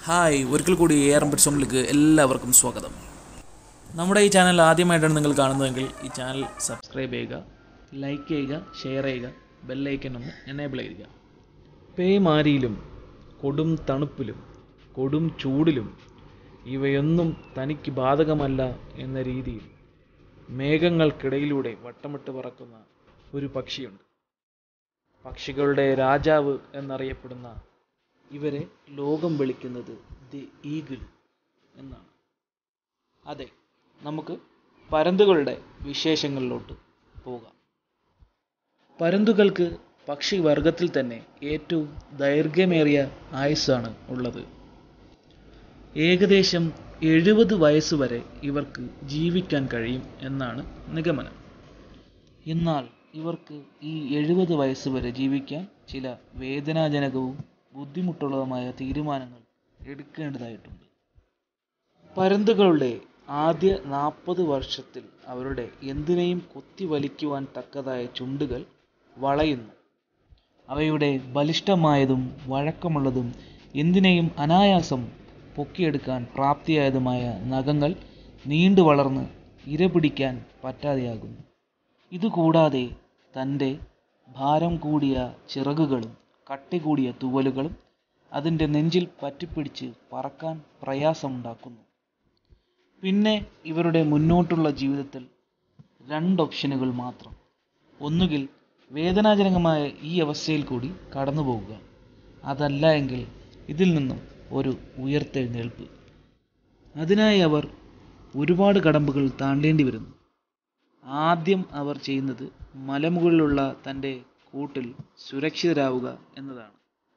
Hi, ഒരിക്കൽ കൂടി AR എല്ലാവർക്കും സ്വാഗതം. നമ്മുടെ ഈ ചാനൽ ആദ്യമായിട്ടാണ് നിങ്ങൾ കാണുന്നതെങ്കിൽ ഈ ചാനൽ സബ്സ്ക്രൈബ് ചെയ്യുക, ലൈക്ക് ചെയ്യുക, ഷെയർ ചെയ്യുക, ബെല്ലൈക്കൻ ഒന്ന് എനേബിൾ ചെയ്യുക. പേമാരിയിലും കൊടും തണുപ്പിലും കൊടും ചൂടിലും ഇവയൊന്നും തനിക്ക് ബാധകമല്ല എന്ന രീതിയിൽ മേഘങ്ങൾക്കിടയിലൂടെ വട്ടമിട്ട് പറക്കുന്ന ഒരു പക്ഷിയുണ്ട്. പക്ഷികളുടെ രാജാവ് എന്നറിയപ്പെടുന്ന ഇവരെ ലോകം വിളിക്കുന്നത് ദി ഈഗിൾ എന്നാണ്. അതെ, നമുക്ക് പരുന്തുകളുടെ വിശേഷങ്ങളിലോട്ട് പോകാം. പരുന്തുകൾക്ക് പക്ഷിവർഗത്തിൽ തന്നെ ഏറ്റവും ദൈർഘ്യമേറിയ ആയുസ്സാണ് ഉള്ളത്. ഏകദേശം 70 വയസ്സുവരെ ഇവർക്ക് ജീവിക്കാൻ കഴിയും എന്നാണ് നിഗമനം. എന്നാൽ ഇവർക്ക് ഈ 70 വയസ്സുവരെ ജീവിക്കാൻ ചില വേദനാജനകവും ബുദ്ധിമുട്ടുള്ളതുമായ തീരുമാനങ്ങൾ എടുക്കേണ്ടതായിട്ടുണ്ട്. പരുന്തുകളുടെ ആദ്യ 40 വർഷത്തിൽ അവരുടെ എന്തിനേയും കൊത്തിവലിക്കുവാൻ തക്കതായ ചുണ്ടുകൾ വളയുന്നു. അവയുടെ ബലിഷ്ഠമായതും വഴക്കമുള്ളതും എന്തിനേയും അനായാസം പൊക്കിയെടുക്കാൻ പ്രാപ്തിയായതുമായ നഖങ്ങൾ നീണ്ടു വളർന്ന് ഇരപിടിക്കാൻ പറ്റാതെയാകുന്നു. ഇതുകൂടാതെ തൻ്റെ ഭാരം കൂടിയ ചിറകുകളും കട്ടി കൂടിയ തൂവലുകളും അതിൻ്റെ നെഞ്ചിൽ പറ്റിപ്പിടിച്ച് പറക്കാൻ പ്രയാസമുണ്ടാക്കുന്നു. പിന്നെ ഇവരുടെ മുന്നോട്ടുള്ള ജീവിതത്തിൽ 2 ഓപ്ഷനുകൾ മാത്രം. ഒന്നുകിൽ വേദനാജനകമായ ഈ അവസ്ഥയിൽ കൂടി കടന്നു പോകുക, അതല്ല എങ്കിൽ ഇതിൽ നിന്നും ഒരു ഉയർത്തെഴുന്നേൽപ്പ്. അതിനായി അവർ ഒരുപാട് കടമ്പകൾ താണ്ടേണ്ടി വരുന്നു. ആദ്യം അവർ ചെയ്യുന്നത് മലമുകളിലുള്ള തൻ്റെ കൂട്ടിൽ സുരക്ഷിതരാവുക എന്നതാണ്.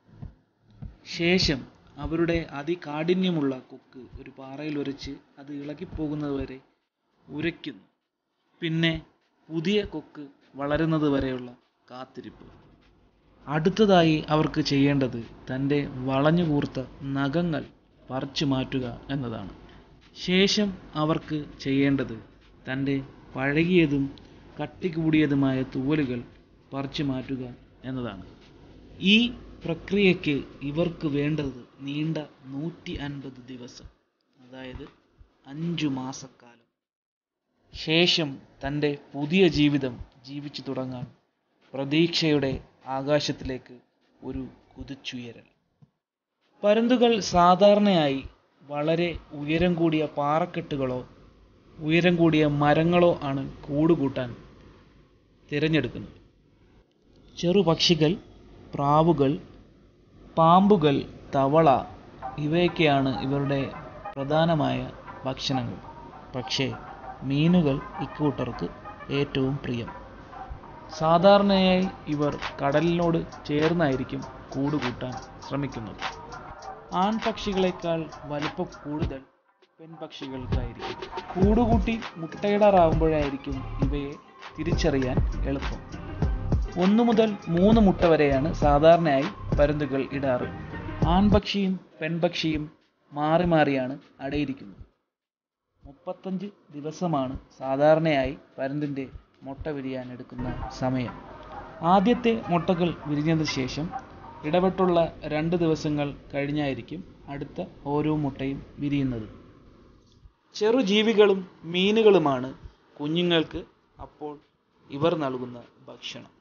ശേഷം അവരുടെ അതികാഠിന്യമുള്ള കൊക്ക് ഒരു പാറയിൽ ഉരച്ച് അത് ഇളകിപ്പോകുന്നതുവരെ ഉരയ്ക്കുന്നു. പിന്നെ പുതിയ കൊക്ക് വളരുന്നത് വരെയുള്ള കാത്തിരിപ്പ്. അടുത്തതായി അവർക്ക് ചെയ്യേണ്ടത് തൻ്റെ വളഞ്ഞുകൂർത്ത നഖങ്ങൾ പറിച്ചു മാറ്റുക എന്നതാണ്. ശേഷം അവർക്ക് ചെയ്യേണ്ടത് തൻ്റെ പഴകിയതും കട്ടി കൂടിയതുമായ തൂവലുകൾ പറിച്ചു മാറ്റുക എന്നതാണ്. ഈ പ്രക്രിയയ്ക്ക് ഇവർക്ക് വേണ്ടത് നീണ്ട 150 ദിവസം, അതായത് 5 മാസക്കാലം. ശേഷം തൻ്റെ പുതിയ ജീവിതം ജീവിച്ചു തുടങ്ങാൻ പ്രതീക്ഷയുടെ ആകാശത്തിലേക്ക് ഒരു കുതിച്ചുയരൽ. പരുന്തുകൾ സാധാരണയായി വളരെ ഉയരം കൂടിയ പാറക്കെട്ടുകളോ ഉയരം കൂടിയ മരങ്ങളോ ആണ് കൂടുകൂട്ടാൻ തിരഞ്ഞെടുക്കുന്നത്. ചെറുപക്ഷികൾ, പ്രാവുകൾ, പാമ്പുകൾ, തവള ഇവയൊക്കെയാണ് ഇവരുടെ പ്രധാനമായ ഭക്ഷണങ്ങൾ. പക്ഷേ മീനുകൾ ഇക്കൂട്ടർക്ക് ഏറ്റവും പ്രിയം. സാധാരണയായി ഇവർ കടലിനോട് ചേർന്നായിരിക്കും കൂടുകൂട്ടാൻ ശ്രമിക്കുന്നത്. ആൺപക്ഷികളെക്കാൾ വലിപ്പം കൂടുതൽ പെൺപക്ഷികൾക്കായിരിക്കും. കൂടുകൂട്ടി മുട്ടയിടാറാവുമ്പോഴായിരിക്കും ഇവയെ തിരിച്ചറിയാൻ എളുപ്പം. 1 മുതൽ 3 മുട്ട വരെയാണ് സാധാരണയായി പരുന്തുകൾ ഇടാറ്. ആൺപക്ഷിയും പെൺപക്ഷിയും മാറി മാറിയാണ് അടയിരിക്കുന്നത്. 35 ദിവസമാണ് സാധാരണയായി പരുന്തിൻ്റെ മുട്ട വിരിയാൻ എടുക്കുന്ന സമയം. ആദ്യത്തെ മുട്ടകൾ വിരിഞ്ഞതിന് ശേഷം ഇടവിട്ടുള്ള 2 ദിവസങ്ങൾ കഴിഞ്ഞായിരിക്കും അടുത്ത ഓരോ മുട്ടയും വിരിയുന്നത്. ചെറുജീവികളും മീനുകളുമാണ് കുഞ്ഞുങ്ങൾക്ക് അപ്പോൾ ഇവർ നൽകുന്ന ഭക്ഷണം.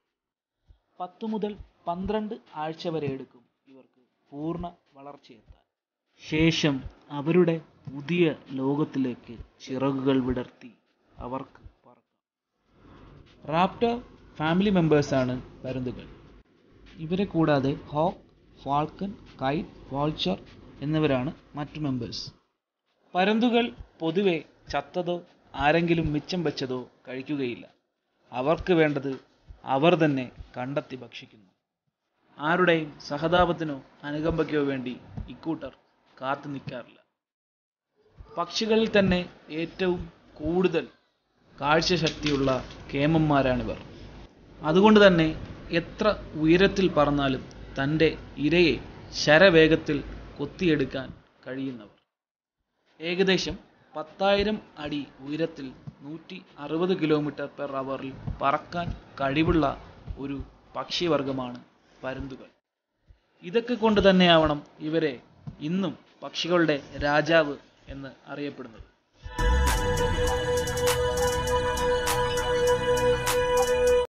10 മുതൽ 12 ആഴ്ച വരെ എടുക്കും ഇവർക്ക് പൂർണ്ണ വളർച്ചയെത്താൻ. ശേഷം അവരുടെ പുതിയ ലോകത്തിലേക്ക് ചിറകുകൾ വിടർത്തി അവർക്ക് പറക്കാം. Raptor family മെമ്പേഴ്സാണ് പരുന്തുകൾ. ഇവരെ കൂടാതെ ഹോക്ക്, ഫാൾക്കൺ, കൈറ്റ്, വാൾച്ചർ എന്നിവരാണ് മറ്റു മെമ്പേഴ്സ്. പരുന്തുകൾ പൊതുവെ ചത്തതോ ആരെങ്കിലും മിച്ചം വെച്ചതോ കഴിക്കുകയില്ല. അവർക്ക് വേണ്ടത് അവർ തന്നെ കണ്ടെത്തി ഭക്ഷിക്കുന്നു. ആരുടെയും സഹതാപത്തിനോ അനുകമ്പയ്ക്കോ വേണ്ടി ഇക്കൂട്ടർ കാത്തു നിൽക്കാറില്ല. പക്ഷികളിൽ തന്നെ ഏറ്റവും കൂടുതൽ കാഴ്ചശക്തിയുള്ള കേമന്മാരാണിവർ. അതുകൊണ്ട് തന്നെ എത്ര ഉയരത്തിൽ പറന്നാലും തൻ്റെ ഇരയെ ശരവേഗത്തിൽ കൊത്തിയെടുക്കാൻ കഴിയുന്നവർ. ഏകദേശം 10,000 അടി ഉയരത്തിൽ 160 km/h പറക്കാൻ കഴിവുള്ള ഒരു പക്ഷിവർഗമാണ് പരുന്തുകൾ. ഇതൊക്കെ കൊണ്ട് തന്നെയാവണം ഇവരെ ഇന്നും പക്ഷികളുടെ രാജാവ് എന്ന് അറിയപ്പെടുന്നത്.